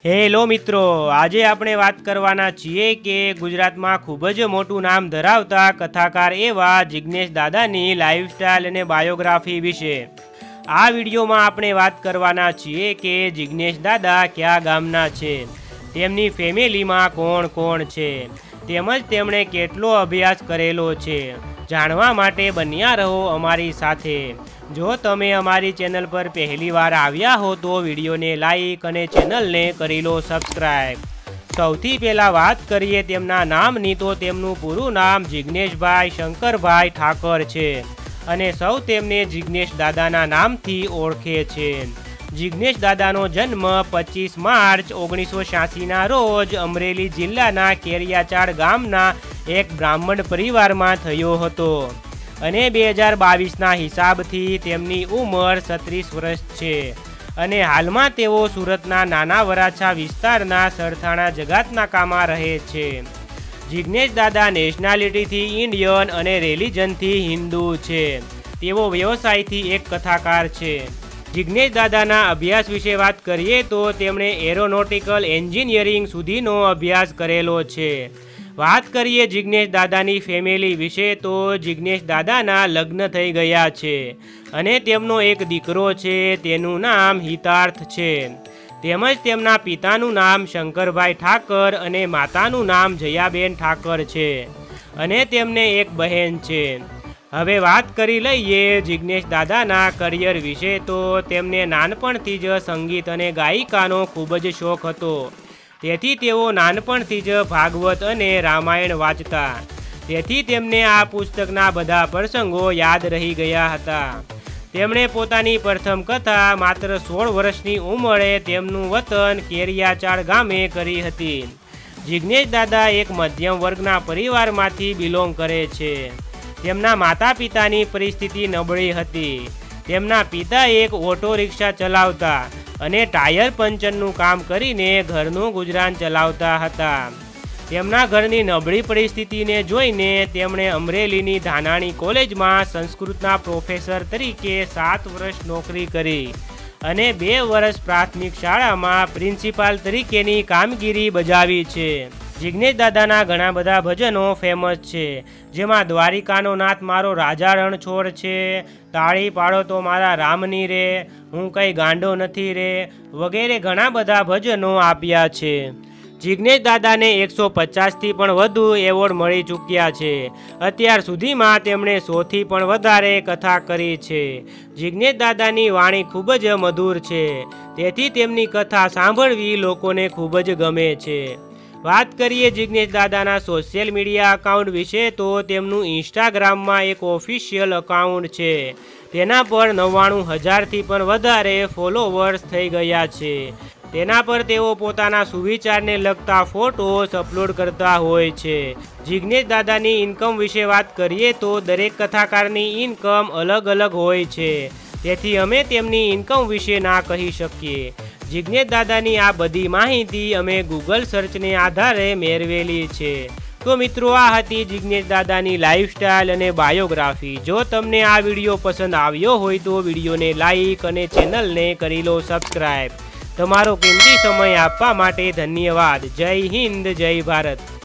Hello મિત્રો, આજે આપણે વાત કરવાના છીએ કે ગુજરાતમાં ખૂબ જ મોટું નામ ધરાવતા કથાકાર એવા જિગ્નેશ દાદાની લાઈફસ્ટાઈલ અને બાયોગ્રાફી વિશે આ વિડીયોમાં આપણે વાત કરવાના છીએ કે જિગ્નેશ દાદા કયા ગામના છે, તેમની ફેમિલીમાં કોણ કોણ છે, તેમજ તેમણે કેટલો અભ્યાસ કરેલો છે। જાણવા માટે બન્યા રહો અમારી સાથે। જો તમે અમારી ચેનલ પર પહેલી વાર આવ્યા હો તો વિડીયોને લાઈક અને ચેનલને કરી લો સબસ્ક્રાઈબ। સૌથી પહેલાં વાત કરીએ તેમના નામની તો તેમનું પૂરું નામ જિગ્નેશભાઈ શંકરભાઈ ઠાકર છે અને સૌ તેમને જિગ્નેશ દાદાના નામથી ઓળખે છે। જિગ્નેશ દાદાનો જન્મ 25 માર્ચ 1986ના રોજ અમરેલી જિલ્લાના કેરિયાચાળ ગામના એક બ્રાહ્મણ પરિવારમાં થયો હતો અને 2022ના હિસાબથી તેમની ઉંમર 36 વર્ષ છે અને હાલમાં તેઓ સુરતના નાના વરાછા વિસ્તારના સરથાણા જગાતનાકામાં રહે છે। જિગ્નેશ દાદા નેશનાલિટીથી ઇન્ડિયન અને રિલિજનથી હિન્દુ છે। તેઓ વ્યવસાયથી એક કથાકાર છે। જિગ્નેશ દાદાના અભ્યાસ વિશે વાત કરીએ તો તેમણે એરોનોટિકલ એન્જિનિયરિંગ સુધીનો અભ્યાસ કરેલો છે। વાત કરીએ જિગ્નેશ દાદાની ફેમિલી વિશે તો જિગ્નેશ દાદાના લગ્ન થઈ ગયા છે અને તેમનો એક દીકરો છે, તેનું નામ હિતાર્થ છે। તેમજ તેમના પિતાનું નામ શંકરભાઈ ઠાકર અને માતાનું નામ જયાબેન ઠાકર છે અને તેમને એક બહેન છે। હવે વાત કરી લઈએ જિગ્નેશ દાદાના કરિયર વિશે તો તેમને નાનપણથી જ સંગીત અને ગાયિકાનો ખૂબ જ શોખ હતો। તેથી તેઓ નાનપણથી જ ભાગવત અને રામાયણ વાંચતા, તેથી તેમને આ પુસ્તકના બધા પ્રસંગો યાદ રહી ગયા હતા। તેમણે પોતાની પ્રથમ કથા માત્ર 16 વર્ષની ઉંમરે તેમનું વતન કેરિયાચાળ ગામે કરી હતી। જિગ્નેશ દાદા એક મધ્યમ વર્ગના પરિવારમાંથી બિલોંગ કરે છે। તેમના માતા પિતાની પરિસ્થિતિ નબળી હતી। તેમના પિતા એક ઓટો રિક્ષા ચલાવતા અને ટાયર પંચરનું કામ કરીને ઘરનું ગુજરાન ચલાવતા હતા। તેમના ઘરની નબળી પરિસ્થિતિને જોઈને તેમણે અમરેલીની ધાનાણી કોલેજમાં સંસ્કૃતના પ્રોફેસર તરીકે 7 વર્ષ નોકરી કરી અને 2 વર્ષ પ્રાથમિક શાળામાં પ્રિન્સિપાલ તરીકેની કામગીરી બજાવી છે। જિગ્નેશ દાદાના ઘણા બધા ભજનો ફેમસ છે, જેમાં દ્વારિકાનો નાથ મારો રાજા રણછોડ છે, તાળી પાડો તો મારા રામની રે, હું કંઈ ગાંડો નથી રે વગેરે ઘણા બધા ભજનો આપ્યા છે। જિગ્નેશ દાદાને 150થી પણ વધુ એવોર્ડ મળી ચૂક્યા છે। અત્યાર સુધીમાં તેમણે 100થી પણ વધારે કથા કરી છે। જિગ્નેશ દાદાની વાણી ખૂબ જ મધુર છે, તેથી તેમની કથા સાંભળવી લોકોને ખૂબ જ ગમે છે। વાત કરીએ જિગ્નેશ દાદાના સોશિયલ મીડિયા અકાઉન્ટ વિશે તો તેમનું ઇન્સ્ટાગ્રામમાં એક ઓફિશિયલ અકાઉન્ટ છે, તેના પર 99,000થી પણ વધારે ફોલોવર્સ થઈ ગયા છે। તેના પર તેઓ પોતાના સુવિચારને લગતા ફોટોસ અપલોડ કરતા હોય છે। જિગ્નેશ દાદાની ઇન્કમ વિશે વાત કરીએ તો દરેક કથાકારની ઇન્કમ અલગ અલગ હોય છે, તેથી અમે તેમની ઇન્કમ વિશે ના કહી શકીએ। જિગ્નેશ દાદાની આ બધી માહિતી અમે ગૂગલ સર્ચને આધારે મેળવેલી છે। તો મિત્રો, આ હતી જિગ્નેશ દાદાની લાઈફસ્ટાઈલ અને બાયોગ્રાફી। જો તમને આ વિડીયો પસંદ આવ્યો હોય તો વિડીયોને લાઈક અને ચેનલને કરી લો સબસ્ક્રાઈબ। તમારો કિંમતી સમય આપવા માટે ધન્યવાદ। જય હિન્દ, જય ભારત।